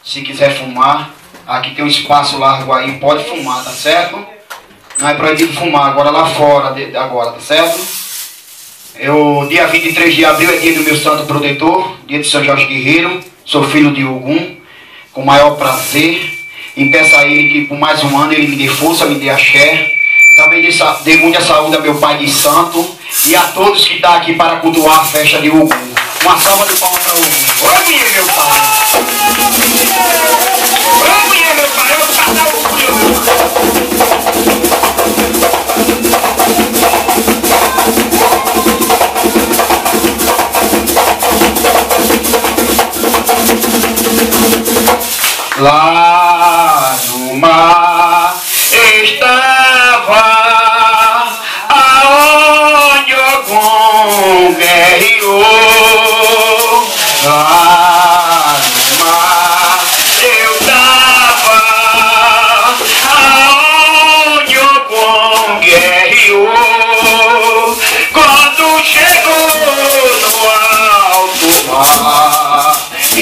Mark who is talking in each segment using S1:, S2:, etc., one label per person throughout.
S1: Se quiser fumar, aqui tem um espaço largo aí, pode fumar, tá certo? Não é proibido fumar agora lá fora, agora, tá certo? Dia 23 de abril é dia do meu santo protetor, dia de São Jorge Guerreiro, sou filho de Ogum, com o maior prazer, e peço a ele que por mais um ano ele me dê força, me dê axé, também dê muita saúde a meu pai de santo, e a todos que estão aqui para cultuar a festa de Ogum. Uma salva de palmas para Ogum. Oi, meu pai! Oi, meu pai! Eu vou passar o lá no mar estava aonde Ogum guerreou. Lá no mar eu tava aonde Ogum guerreou. Quando chegou no alto mar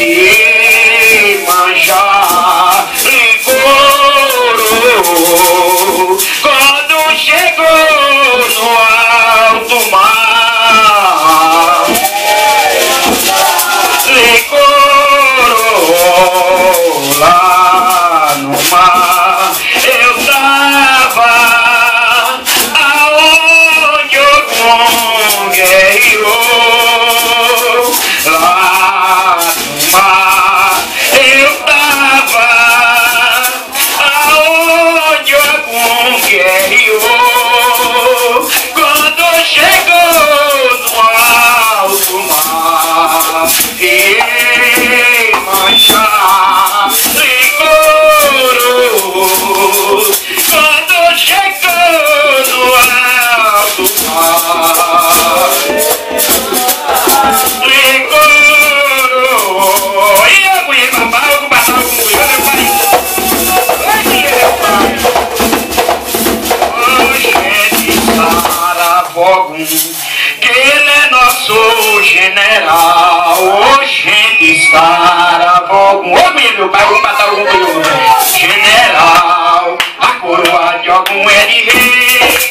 S1: e manjar e coro, quando chegou no alto mar e coro, lá no mar eu tava aonde Ogum guerreou. Lá no mar eu tava aonde Ogum guerreou. Quando chegou no alto mar e manchar e coro, quando chegou no alto mar e coro, e eu conheço papai, eu passava com meu pai. Gente, Saravogum, que ele é nosso general. Gente, Saravogum, ô meu pai, vou matar o general. A coroa de Ogum é de rei.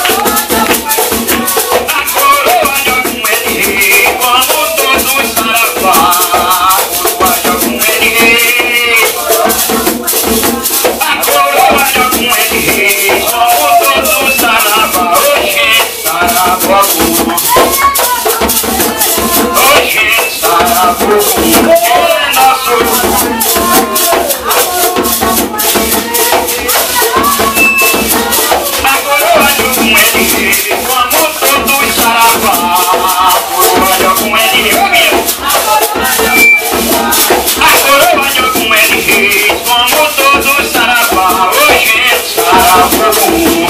S1: A coroa de Ogum é de rei, como todos os saravá. A coroa de Ogum é de rei. A coroa de Ogum é de rei, como todos os saravá. Oxê, Saravogum. Oxê, Saravogum, que é nosso. A coroa de Ogum é de rei, como todos os saravá. A coroa de Ogum é de rei. A coroa de Ogum é de rei, como todos os saravá. Oxê, Saravogum.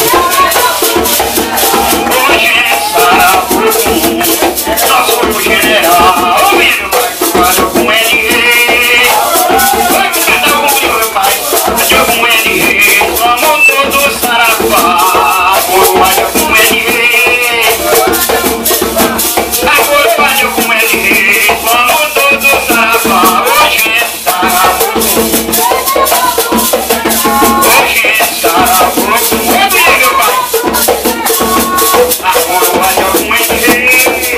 S1: Oxê, Saravogum, nosso general. Ô meu pai, coroa de Ogum é de rei. Vai cantar o meu pai, de Ogum é de rei, como todos os saravá. A coroa de Ogum é de rei. A coroa de Ogum é de rei, como todos os saravá. Oxê, Saravogum. Oxê, Saravogum. Ô meu pai, a coroa de Ogum é de rei.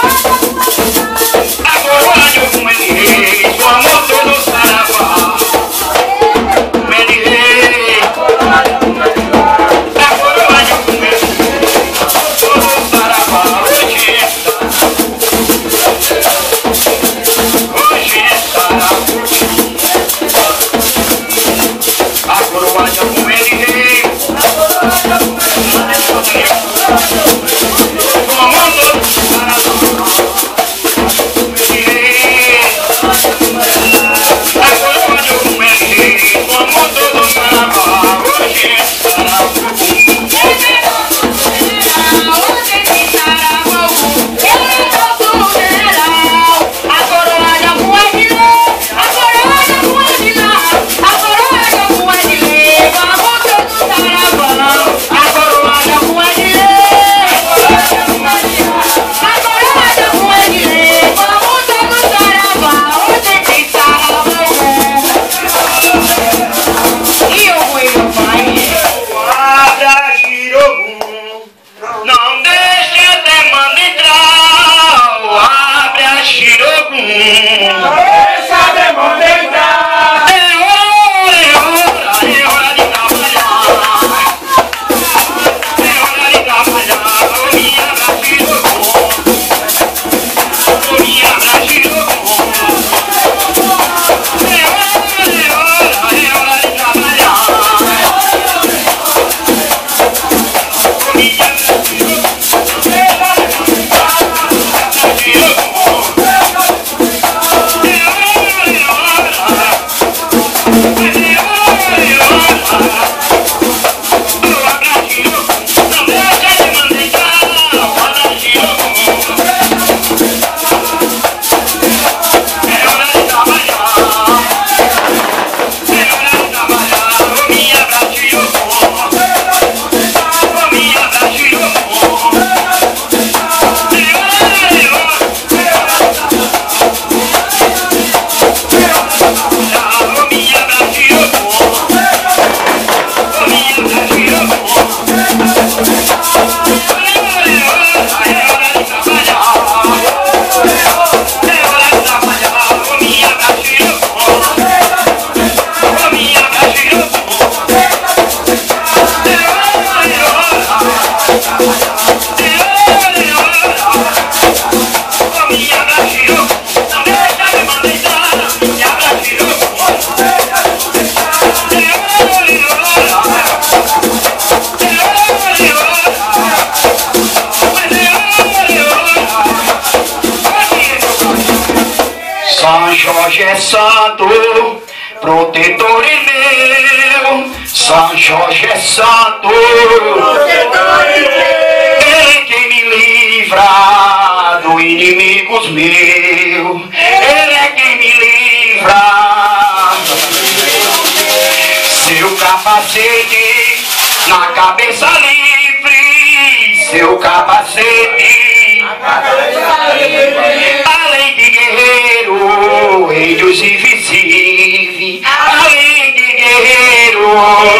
S1: A coroa de Ogum é de rei, como todos os saravá. É de rei. A coroa de Ogum é de rei, todos os saravá. Oxê, Saravogum. A coroa de Ogum é de rei. Como todos os saravá. A coroa de Ogum é de rei, como todos os saravá. Oxê, Saravogum. Jorge é santo, protetor meu. São Jorge é santo, protetor meu. Ele é quem me livra dos inimigos meus. Ele é quem me livra. Seu capacete na cabeça livre, seu capacete além de guerreiro, rei dos invisíveis, além de guerreiro,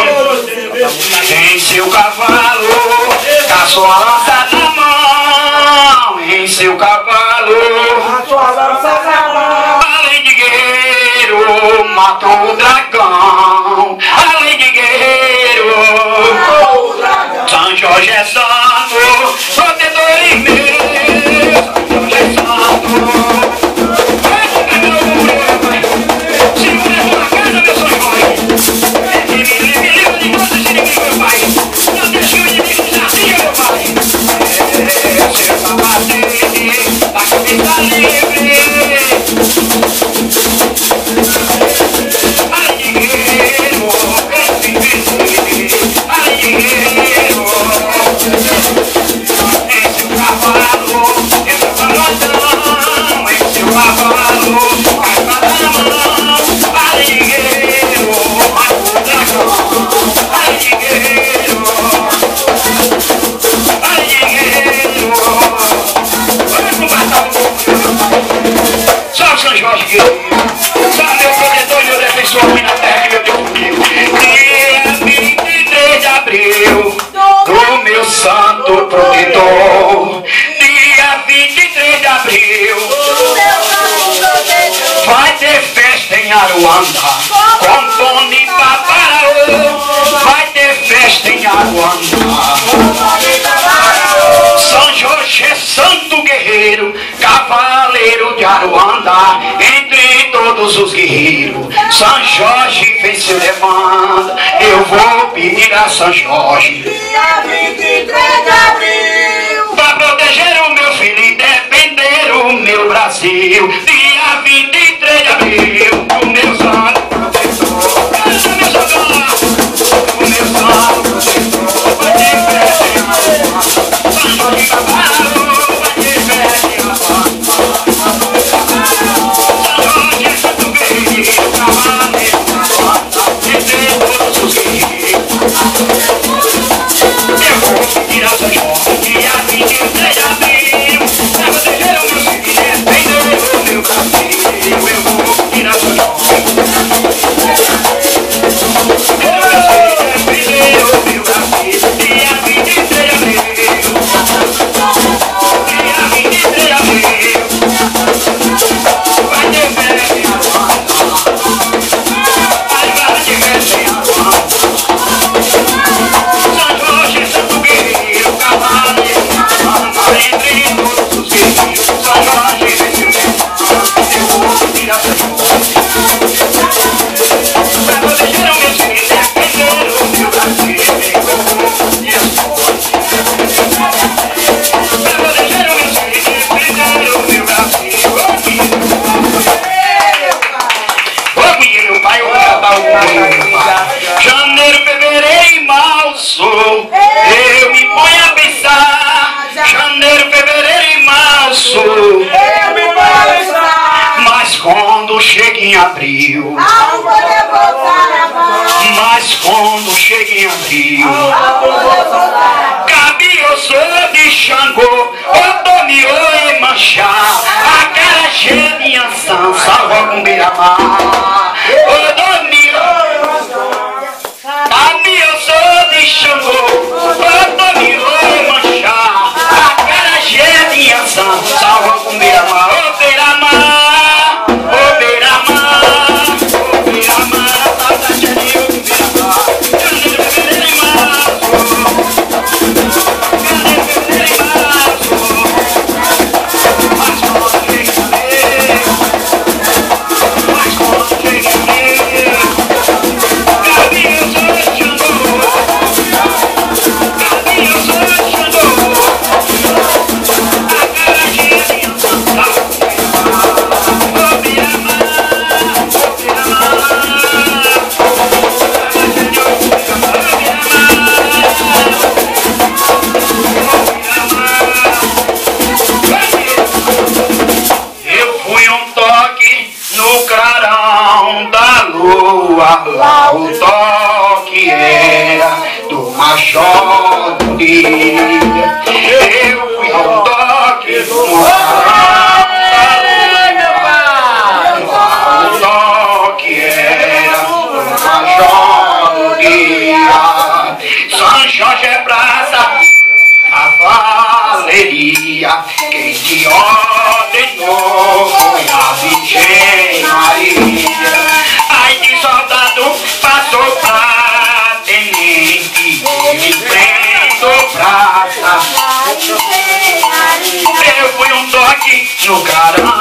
S1: em seu cavalo, com a sua lança na mão, em seu cavalo, além de guerreiro, matou o dragão, além de guerreiro, São Jorge é santo, protetor e meu. São Jorge é santo. Segura a tua casa, meu São Jorge. Me livra de todos os inimigos, meu Pai. Não deixe o inimigo desafio, meu Pai. Seu capacete, a cabeça livre. Além de guerreiro, esse invisível. Além de guerreiro, em seu cavalo, em seu cavalo, em seu cavalo, cascada na mão. Além de guerreiro, matou o dragão. Além de guerreiro, além de guerreiro. Vamos pro batalhão. Só São Jorge guerreiro. Só meu protetor e meu defensor aqui na terra, meu Deus comigo. Dia 23 de abril, do meu santo protetor. Dia 23 de abril, vai ter festa em Aruanda, com Tony Paparaô. Vai ter festa em Aruanda. São Jorge é santo guerreiro, cavaleiro de Aruanda, entre todos os guerreiros. São Jorge fez seu demanda, eu vou pedir a São Jorge.
S2: Dia 23 de abril,
S1: Pra proteger o meu filho e defender o meu Brasil. Dia 23 de abril, o meu santo protetor. Canta, meu santo, o meu santo protetor. Vai ter festa em Aruanda, São Jorge cavalo, vai ter festa em Aruanda. São Jorge é santo guerreiro, cavaleiro de Aruanda, entre todos os guerreiros. Eu vou pedir a São Jorge, dia 23 de abril, pra proteger o meu filho e defender o meu Brasil. Eu vou pedir a São Jorge, defender o meu Brasil. Dia 23 de abril, dia 23 de abril, vai ter festa em Aruanda. Vai ter festa em Aruanda. São Jorge é santo guerreiro, cavaleiro de Aruanda, entre todos os guerreiros. São Jorge venceu demais, eu vou pedir a São Jorge, pra proteger o meu filho e defender o meu Brasil. Eu vou pedir a São Jorge, pra proteger o meu filho e defender o meu Brasil. Ô Guilherme, meu pai, eu vou cantar o poema, meu pai. Janeiro, fevereiro e março, eu me ponho a pensar. Janeiro, fevereiro e março,
S2: eu me vou pensar,
S1: mas quando chega em abril,
S2: ao poder voltar a paz,
S1: mas quando chega em abril,
S2: ao poder voltar a paz,
S1: cabe eu sou de Xangô, Otomiô e Manchá, Acarajé, minha São, Salva com Beira-Mar. Otomiô, cabe eu sou de Xangô, Otomiô e Manchá, Acarajé, minha São, Salva com Beira-Mar. Ô Beira-Mar, ô Beira-Mar, ô Beira-Mar, saudade é de eu com Beira-Mar. Janeiro, fevereiro e março, janeiro, fevereiro e março, mas quando chega em abril, mas quando chega em abril, cabe eu sou de Xangô, Major do dia, eu fui ao toque do mar. O toque era o Major do dia. São Jorge é praça, cavalaria. Quem te ordenou foi a Virgem Maria. Ai, de soldado passou pra tenente, ele prendeu praça. Eu fui um toque no caramba.